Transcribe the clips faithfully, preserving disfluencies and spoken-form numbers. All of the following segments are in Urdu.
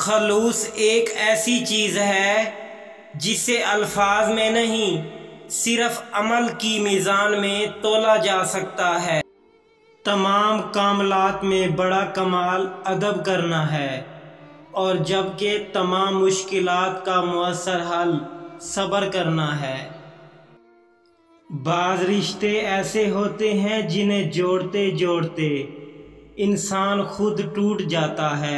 خلوص ایک ایسی چیز ہے جسے الفاظ میں نہیں صرف عمل کی میزان میں تولا جا سکتا ہے۔ تمام کاملات میں بڑا کمال ادب کرنا ہے، اور جبکہ تمام مشکلات کا مؤثر حل صبر کرنا ہے۔ بعض رشتے ایسے ہوتے ہیں جنہیں جوڑتے جوڑتے انسان خود ٹوٹ جاتا ہے۔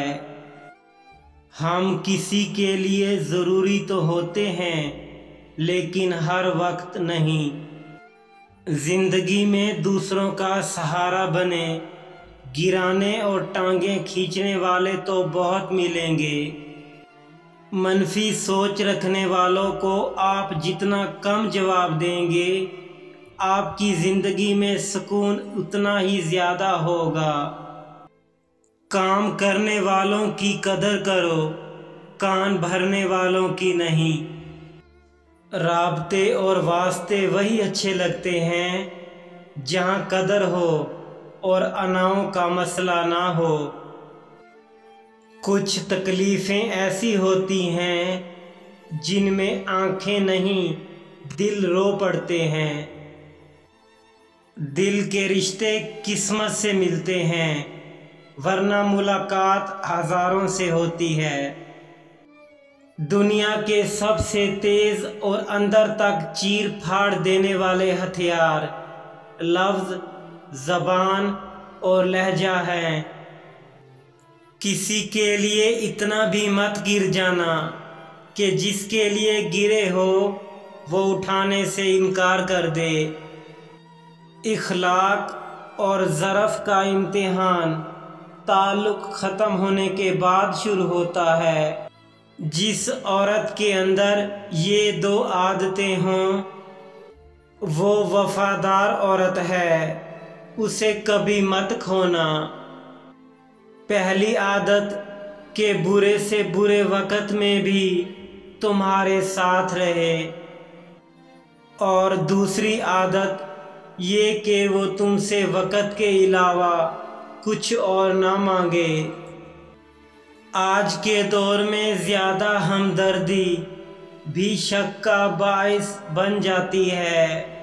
ہم کسی کے لیے ضروری تو ہوتے ہیں لیکن ہر وقت نہیں۔ زندگی میں دوسروں کا سہارا بنے، گرانے اور ٹانگیں کھینچنے والے تو بہت ملیں گے۔ منفی سوچ رکھنے والوں کو آپ جتنا کم جواب دیں گے، آپ کی زندگی میں سکون اتنا ہی زیادہ ہوگا۔ کام کرنے والوں کی قدر کرو، کان بھرنے والوں کی نہیں۔ رابطے اور واسطے وہی اچھے لگتے ہیں جہاں قدر ہو اور اناؤں کا مسئلہ نہ ہو۔ کچھ تکلیفیں ایسی ہوتی ہیں جن میں آنکھیں نہیں دل رو پڑتے ہیں۔ دل کے رشتے قسمت سے ملتے ہیں، ورنہ ملاقات ہزاروں سے ہوتی ہے۔ دنیا کے سب سے تیز اور اندر تک چیر پھاڑ دینے والے ہتھیار لفظ، زبان اور لہجہ ہیں۔ کسی کے لیے اتنا بھی مت گر جانا کہ جس کے لیے گرے ہو وہ اٹھانے سے انکار کر دے۔ اخلاق اور ظرف کا امتحان تعلق ختم ہونے کے بعد شروع ہوتا ہے۔ جس عورت کے اندر یہ دو عادتیں ہوں وہ وفادار عورت ہے، اسے کبھی مت کھونا۔ پہلی عادت کہ برے سے برے وقت میں بھی تمہارے ساتھ رہے، اور دوسری عادت یہ کہ وہ تم سے وقت کے علاوہ کچھ اور نہ مانگے۔ آج کے دور میں زیادہ ہمدردی بھی شک کا باعث بن جاتی ہے۔